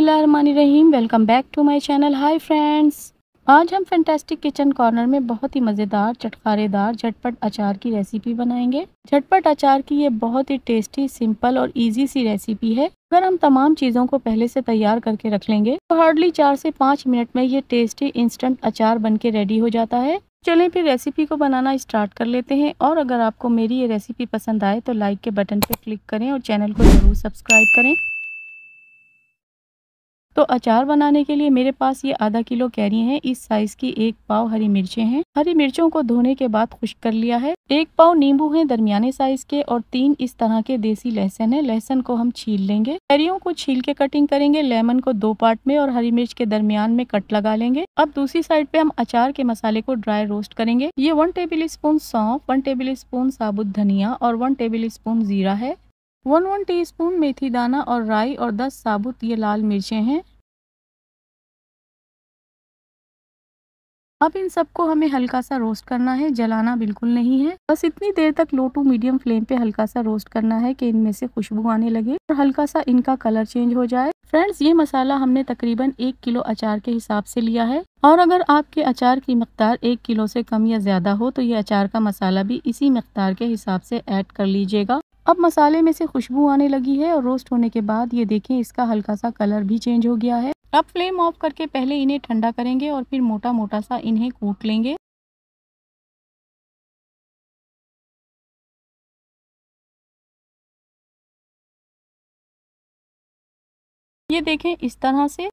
बिस्मिल्लाहिर्रहमानिर्रहीम। Welcome back to my channel. Hi friends, आज हम फैंटास्टिक किचन कॉर्नर में बहुत ही मज़ेदार चटखारेदार झटपट अचार की रेसिपी बनाएंगे। झटपट अचार की ये बहुत ही टेस्टी, सिंपल और इजी सी रेसिपी है। अगर हम तमाम चीज़ों को पहले से तैयार करके रख लेंगे तो हार्डली 4 से 5 मिनट में ये टेस्टी इंस्टेंट अचार बन के रेडी हो जाता है। चलें फिर रेसिपी को बनाना स्टार्ट कर लेते हैं। और अगर आपको मेरी ये रेसिपी पसंद आए तो लाइक के बटन पर क्लिक करें और चैनल को ज़रूर सब्सक्राइब करें। तो अचार बनाने के लिए मेरे पास ये आधा किलो कैरी हैं। इस साइज की 1 पाव हरी मिर्चें हैं। हरी मिर्चों को धोने के बाद खुश्क कर लिया है। 1 पाव नींबू हैं दरमियाने साइज के और 3 इस तरह के देसी लहसुन है। लहसुन को हम छील लेंगे। कैरियों को छील के कटिंग करेंगे। लेमन को 2 पार्ट में और हरी मिर्च के दरमियान में कट लगा लेंगे। अब दूसरी साइड पे हम अचार के मसाले को ड्राई रोस्ट करेंगे। ये 1 टेबल स्पून सौंफ, 1 टेबल स्पून साबुत धनिया और 1 टेबल स्पून जीरा है। 1 टीस्पून मेथी दाना और राई और 10 साबुत ये लाल मिर्चें हैं। अब इन सबको हमें हल्का सा रोस्ट करना है, जलाना बिल्कुल नहीं है। बस इतनी देर तक लो टू मीडियम फ्लेम पे हल्का सा रोस्ट करना है कि इनमें से खुशबू आने लगे और हल्का सा इनका कलर चेंज हो जाए। फ्रेंड्स, ये मसाला हमने तकरीबन 1 किलो अचार के हिसाब से लिया है और अगर आपके अचार की मिकदार 1 किलो से कम या ज्यादा हो तो ये अचार का मसाला भी इसी मिकदार के हिसाब से ऐड कर लीजिएगा। अब मसाले में से खुशबू आने लगी है और रोस्ट होने के बाद ये देखें इसका हल्का सा कलर भी चेंज हो गया है। अब फ्लेम ऑफ करके पहले इन्हें ठंडा करेंगे और फिर मोटा मोटा सा इन्हें कूट लेंगे। ये देखें इस तरह से।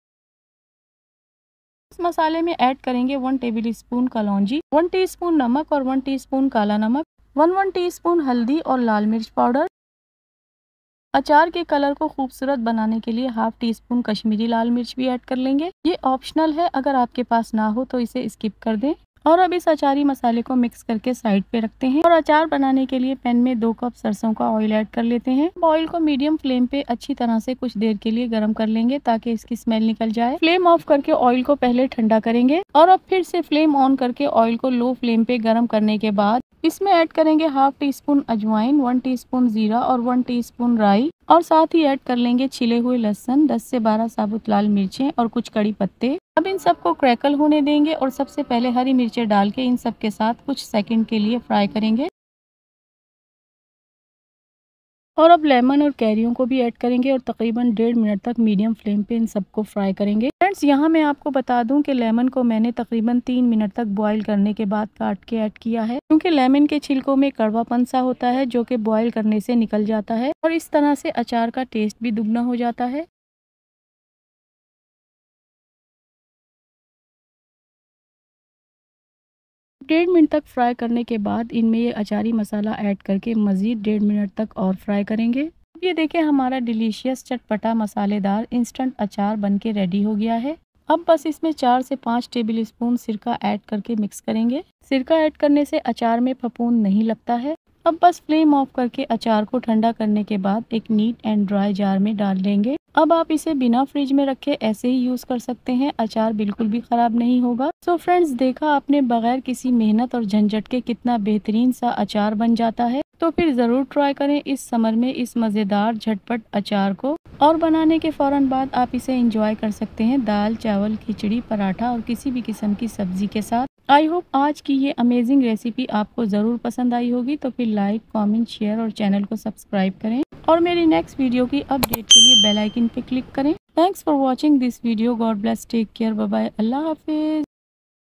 इस मसाले में ऐड करेंगे 1 टेबल स्पून कलौंजी, 1 टीस्पून नमक और 1 टीस्पून काला नमक, 1 टीस्पून हल्दी और लाल मिर्च पाउडर। अचार के कलर को खूबसूरत बनाने के लिए हाफ टी स्पून कश्मीरी लाल मिर्च भी ऐड कर लेंगे। ये ऑप्शनल है, अगर आपके पास ना हो तो इसे स्किप कर दें। और अब इस अचारी मसाले को मिक्स करके साइड पे रखते हैं और अचार बनाने के लिए पैन में 2 कप सरसों का ऑयल ऐड कर लेते हैं। ऑयल को मीडियम फ्लेम पे अच्छी तरह से कुछ देर के लिए गर्म कर लेंगे ताकि इसकी स्मेल निकल जाए। फ्लेम ऑफ करके ऑयल को पहले ठंडा करेंगे और अब फिर से फ्लेम ऑन करके ऑयल को लो फ्लेम पे गर्म करने के बाद इसमें ऐड करेंगे हाफ टी स्पून अजवाइन, 1 टीस्पून जीरा और 1 टीस्पून राई और साथ ही ऐड कर लेंगे छिले हुए लहसुन, 10 से 12 साबुत लाल मिर्चें और कुछ कड़ी पत्ते। अब इन सबको क्रैकल होने देंगे और सबसे पहले हरी मिर्चें डाल के इन सब के साथ कुछ सेकंड के लिए फ्राई करेंगे। और अब लेमन और कैरियों को भी ऐड करेंगे और तकरीबन 1.5 मिनट तक मीडियम फ्लेम पे इन सबको फ्राई करेंगे। फ्रेंड्स, यहाँ मैं आपको बता दूं कि लेमन को मैंने तकरीबन 3 मिनट तक बॉईल करने के बाद काट के ऐड किया है, क्योंकि लेमन के छिलकों में कड़वापन सा होता है जो कि बॉईल करने से निकल जाता है और इस तरह से अचार का टेस्ट भी दुगना हो जाता है। 1.5 मिनट तक फ्राई करने के बाद इनमें ये अचारी मसाला ऐड करके मज़ीद 1.5 मिनट तक और फ्राई करेंगे। अब ये देखें हमारा डिलीशियस चटपटा मसालेदार इंस्टेंट अचार बनके रेडी हो गया है। अब बस इसमें 4 से 5 टेबल स्पून सिरका ऐड करके मिक्स करेंगे। सिरका ऐड करने से अचार में फफूंद नहीं लगता है। अब बस फ्लेम ऑफ करके अचार को ठंडा करने के बाद एक नीट एंड ड्राई जार में डाल लेंगे। अब आप इसे बिना फ्रिज में रखे ऐसे ही यूज कर सकते हैं, अचार बिल्कुल भी खराब नहीं होगा। सो फ्रेंड्स, देखा आपने बगैर किसी मेहनत और झंझट के कितना बेहतरीन सा अचार बन जाता है। तो फिर जरूर ट्राई करें इस समर में इस मजेदार झटपट अचार को। और बनाने के फौरन बाद आप इसे एंजॉय कर सकते हैं दाल, चावल, खिचड़ी, पराठा और किसी भी किस्म की सब्जी के साथ। आई होप आज की ये अमेजिंग रेसिपी आपको ज़रूर पसंद आई होगी। तो फिर लाइक, कमेंट, शेयर और चैनल को सब्सक्राइब करें और मेरी नेक्स्ट वीडियो की अपडेट के लिए बेल आइकन पे क्लिक करें। Thanks for watching this video. God bless, take care, bye bye, अल्लाह हाफिज।